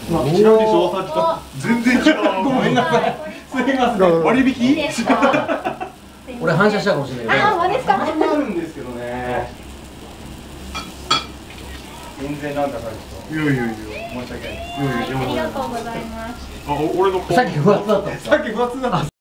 違うでしょ、さっきと全然違う。ごめんなさい、すみません。割引？ 俺反射したかもしれないけど。 あ、ですか。 あるんですけどね。全然なんかさっきと。いやいやいや、申し訳ない。 ありがとうございます。 あ、俺の。 さっきふわっとだった。 さっきふわっとだった。